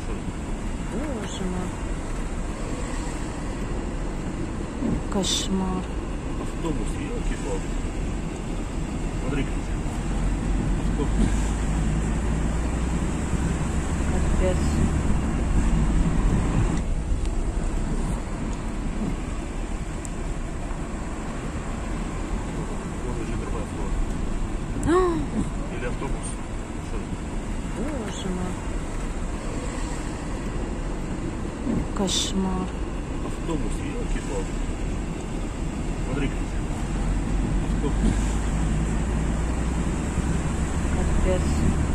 Боже мой. Кошмар. Автобус, елки-палки. Смотри-ка. Автобус. Капец. Вон уже другая автобус. Или автобус. Что это? Боже мой. Кошмар. Автобус, елки-палки. Смотри-ка. Автобус. Капец.